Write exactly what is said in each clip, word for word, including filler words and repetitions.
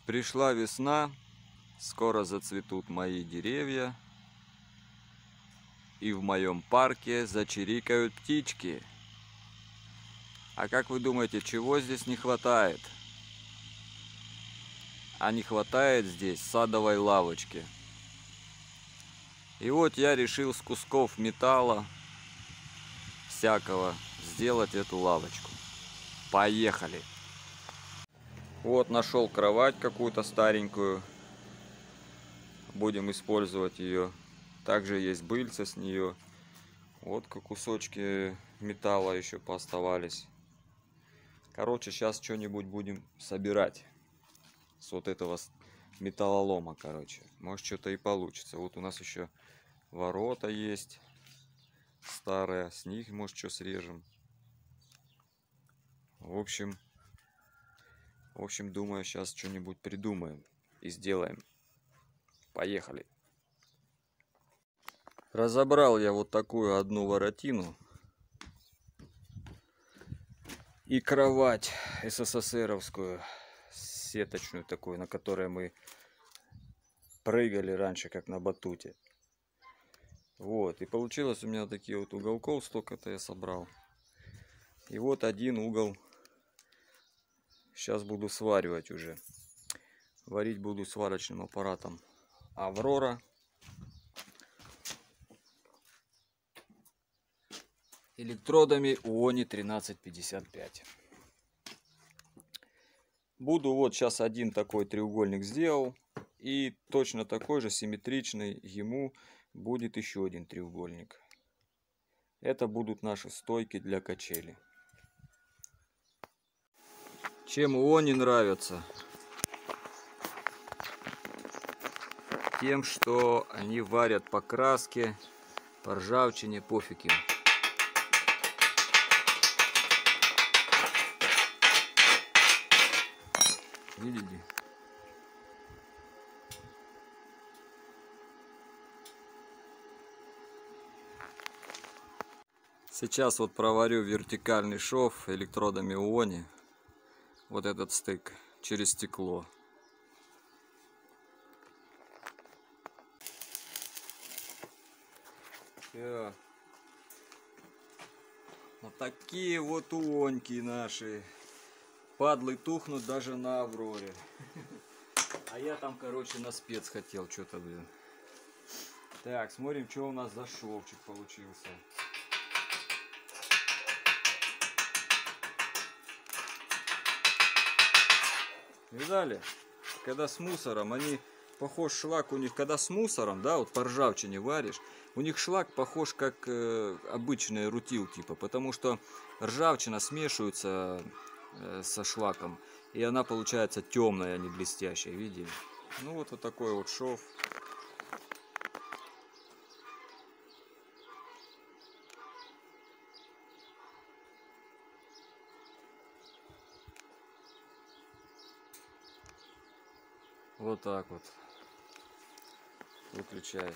Пришла весна, скоро зацветут мои деревья, и в моем парке зачирикают птички. А как вы думаете, чего здесь не хватает? А не хватает здесь садовой лавочки. И вот я решил с кусков металла всякого сделать эту лавочку. Поехали! Вот нашел кровать какую-то старенькую. Будем использовать ее. Также есть быльца с нее. Вот как кусочки металла еще пооставались. Короче, сейчас что-нибудь будем собирать с вот этого металлолома, короче. Может, что-то и получится. Вот у нас еще ворота есть старые. С них, может, что срежем. В общем, в общем, думаю, сейчас что-нибудь придумаем и сделаем. Поехали. Разобрал я вот такую одну воротину. И кровать эсэсэсэровскую, сеточную такую, на которой мы прыгали раньше, как на батуте. Вот, и получилось у меня такие вот уголков, столько-то я собрал. И вот один угол сейчас буду сваривать уже. Варить буду сварочным аппаратом Аврора. Электродами ООНИ тринадцать пятьдесят пять. Буду вот сейчас один такой треугольник сделал. И точно такой же симметричный ему будет еще один треугольник. Это будут наши стойки для качели. Чем ООНИ нравятся? Тем, что они варят по краске, по ржавчине, пофиг им. Видите? Сейчас вот проварю вертикальный шов электродами ООНИ. Вот этот стык через стекло. Все. Вот такие вот ООНьки наши. Падлы тухнут даже на Авроре. А я там, короче, на спец хотел что-то, блин. Так, смотрим, что у нас за шовчик получился. Видали? Когда с мусором, они похож шлак у них, когда с мусором, да, вот по ржавчине варишь, у них шлак похож как э, обычный рутил типа, потому что ржавчина смешивается э, со шлаком, и она получается темная, а не блестящая, видели? Ну вот, вот такой вот шов. Вот так вот. Выключай.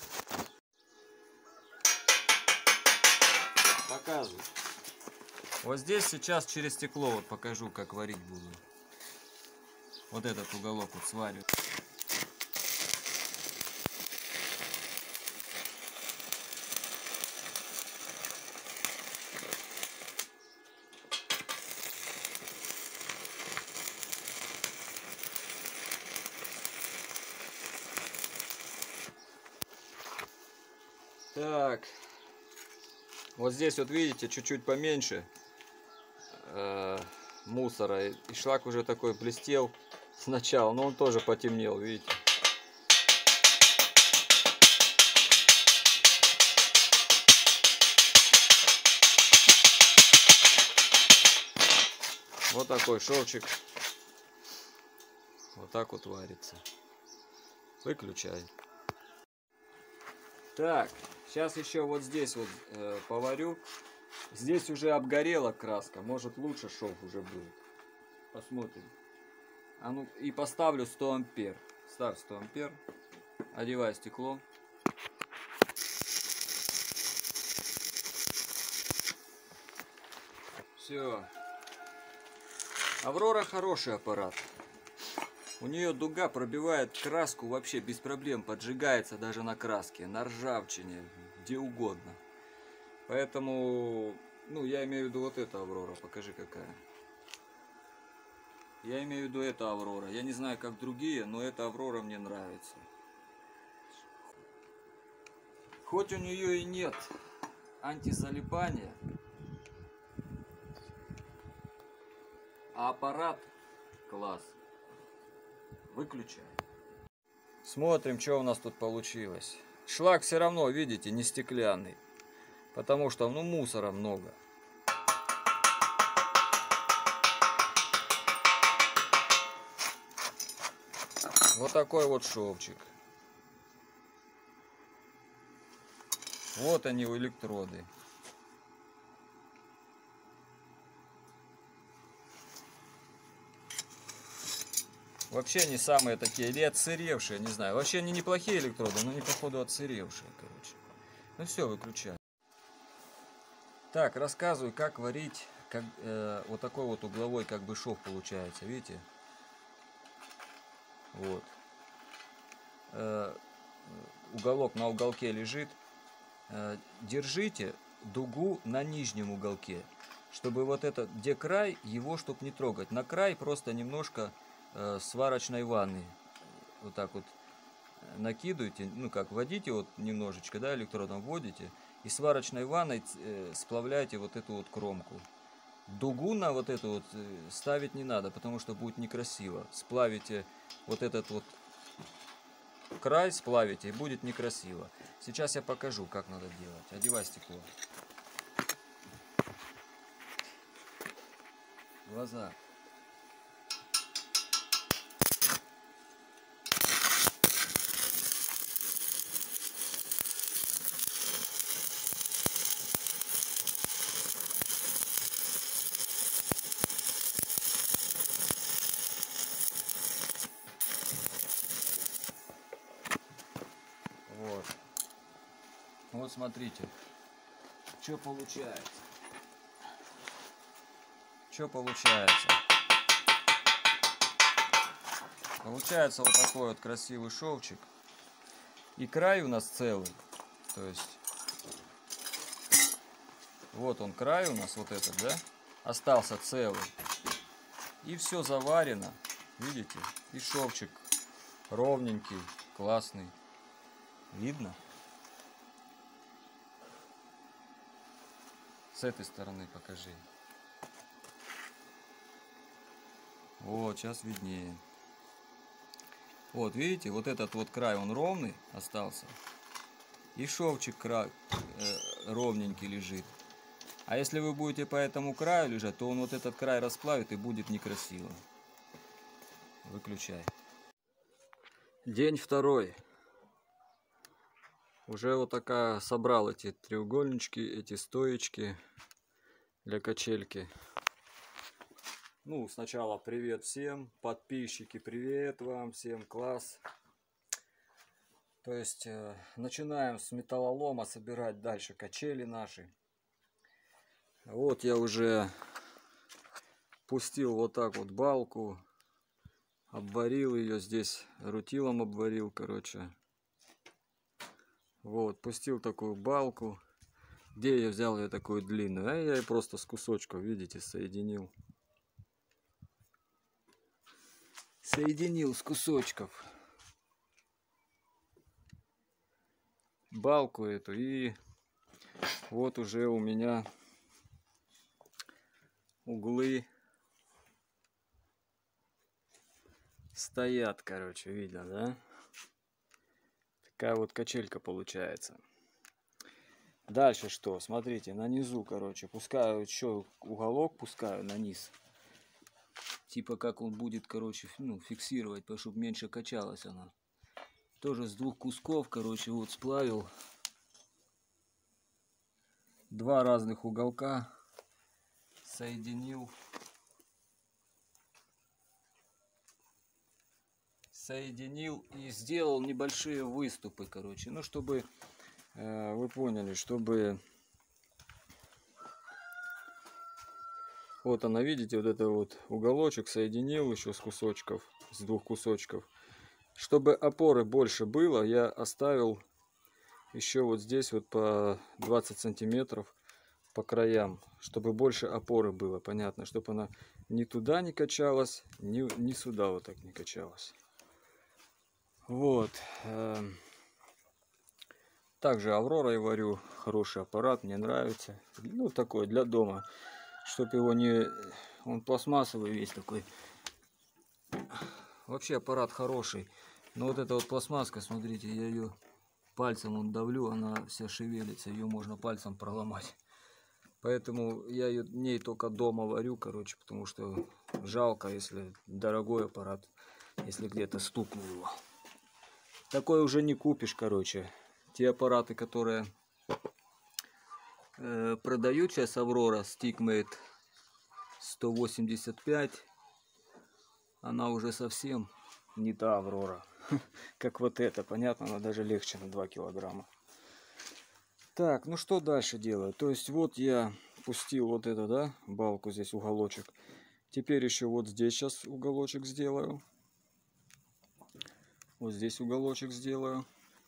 Показываю. Вот здесь сейчас через стекло вот покажу, как варить буду. Вот этот уголок вот сварю. Так, вот здесь вот видите, чуть-чуть поменьше э, мусора, и шлак уже такой блестел сначала, но он тоже потемнел, видите. Вот такой шовчик, вот так вот варится. Выключай. Так, сейчас еще вот здесь вот э, поварю. Здесь уже обгорела краска, может лучше шов уже будет. Посмотрим. А ну и поставлю сто ампер. Ставь сто ампер. Одевай стекло. Все. Аврора хороший аппарат. У нее дуга пробивает краску вообще без проблем, поджигается даже на краске, на ржавчине, где угодно. Поэтому, ну, я имею в виду вот эта Аврора, покажи какая. Я имею в виду эта Аврора. Я не знаю, как другие, но эта Аврора мне нравится. Хоть у нее и нет антизалипания, а аппарат класс. Выключай. Смотрим, что у нас тут получилось. Шлак все равно, видите, не стеклянный. Потому что, ну, мусора много. Вот такой вот шовчик. Вот они, электроды. Вообще они самые такие, или отсыревшие, не знаю. Вообще они неплохие электроды, но они походу отсыревшие, короче. Ну все, выключаю. Так, рассказываю, как варить как, э, вот такой вот угловой как бы шов получается, видите? Вот. Э, уголок на уголке лежит. Э, держите дугу на нижнем уголке, чтобы вот этот, где край, его чтоб не трогать. На край просто немножко э, сварочной ванны вот так вот накидываете, ну как, вводите вот немножечко, да, электродом вводите, и сварочной ванной э, сплавляете вот эту вот кромку. Дугу на вот эту вот э, ставить не надо, потому что будет некрасиво. Сплавите вот этот вот край, сплавите, и будет некрасиво. Сейчас я покажу, как надо делать. Одевай стекло. Глаза. Вот. Вот смотрите, что получается. Что получается? Получается вот такой вот красивый шовчик. И край у нас целый. То есть, вот он край у нас, вот этот, да? Остался целый. И все заварено. Видите? И шовчик ровненький, классный. Видно? С этой стороны покажи. Вот, сейчас виднее. Вот, видите, вот этот вот край, он ровный остался. И шовчик край, э, ровненький лежит. А если вы будете по этому краю лежать, то он вот этот край расплавит и будет некрасиво. Выключай. День второй. Уже вот такая собрал эти треугольнички, эти стоечки для качельки. Ну, сначала привет всем, подписчики, привет вам всем, класс. То есть э, начинаем с металлолома собирать дальше качели наши. Вот я уже пустил вот так вот балку, обварил ее здесь, рутилом обварил, короче. Вот, пустил такую балку. Где я взял ее такую длинную? А я ее просто с кусочков, видите, соединил. Соединил с кусочков балку эту, и вот уже у меня углы стоят, короче, видно, да? Такая вот качелька получается. Дальше что? Смотрите, на низу, короче, пускаю еще уголок, пускаю на низ. Типа как он будет, короче, ну, фиксировать, чтобы меньше качалась она. Тоже с двух кусков, короче, вот сплавил. Два разных уголка соединил. Соединил и сделал небольшие выступы, короче. Ну, чтобы, э, вы поняли, чтобы Вот она, видите, вот это вот уголочек соединил еще с кусочков, с двух кусочков. Чтобы опоры больше было, я оставил еще вот здесь вот по двадцать сантиметров по краям, чтобы больше опоры было, понятно, чтобы она ни туда не качалась, ни, ни сюда вот так не качалась. Вот. Также Авророй варю, хороший аппарат, мне нравится. Ну, такой для дома, чтобы его не... Он пластмассовый весь такой. Вообще аппарат хороший. Но вот эта вот пластмасска, смотрите, я ее пальцем он давлю, она вся шевелится, ее можно пальцем проломать. Поэтому я ее ней только дома варю, короче, потому что жалко, если дорогой аппарат, если где-то стукнул его. Такой уже не купишь, короче. Те аппараты, которые э, продают сейчас Аврора, Stickmate сто восемьдесят пять, она уже совсем не та Аврора, как вот эта, понятно, она даже легче на два килограмма. Так, ну что дальше делаю? То есть вот я пустил вот эту, да, балку, здесь уголочек. Теперь еще вот здесь сейчас уголочек сделаю. Вот здесь уголочек сделаю.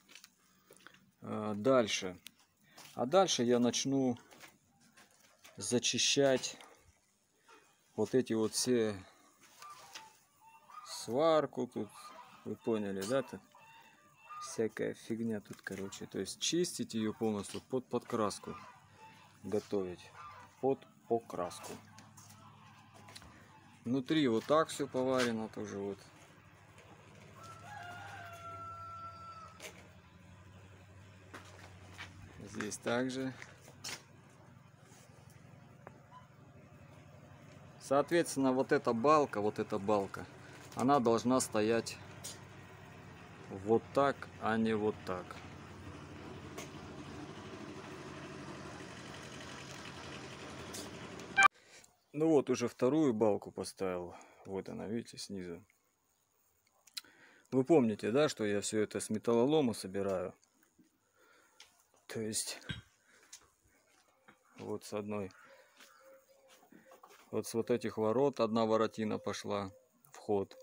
А, дальше. А дальше я начну зачищать вот эти вот все сварку тут. Вы поняли, да? Тут всякая фигня тут, короче. То есть чистить ее полностью под подкраску. Готовить под покраску. Внутри вот так все поварено тоже вот. Здесь также. Соответственно, вот эта балка, вот эта балка, она должна стоять вот так, а не вот так. Ну вот, уже вторую балку поставил. Вот она, видите, снизу. Вы помните, да, что я все это с металлолома собираю? То есть, вот с одной, вот с вот этих ворот одна воротина пошла, вход.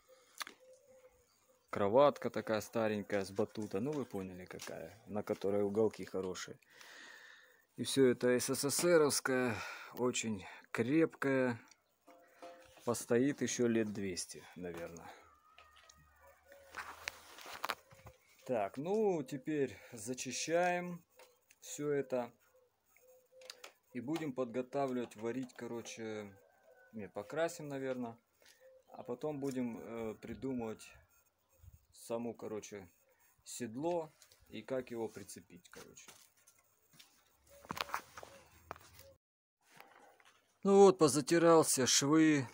Кроватка такая старенькая с батута, ну вы поняли какая, на которой уголки хорошие. И все это СССРовская, очень крепкая, постоит еще лет двести, наверное. Так, ну теперь зачищаем все это и будем подготавливать, варить, короче, не, покрасим, наверное, а потом будем э, придумывать саму, короче, седло и как его прицепить, короче. Ну вот, позатирался швы,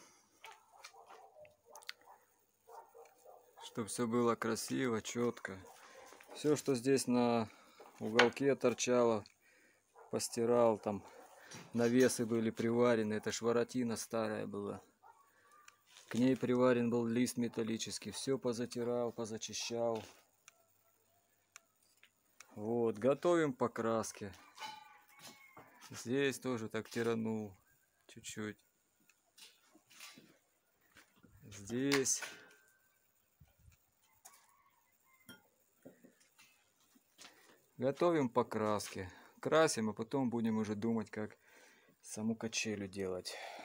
чтобы все было красиво, четко. Все, что здесь на уголке торчало, постирал, там навесы были приварены, это ж воротина старая была. К ней приварен был лист металлический, все позатирал, позачищал. Вот, готовим покраски. Здесь тоже так тиранул чуть-чуть. Здесь. Готовим покраски. Красим, а потом будем уже думать, как саму качелю делать.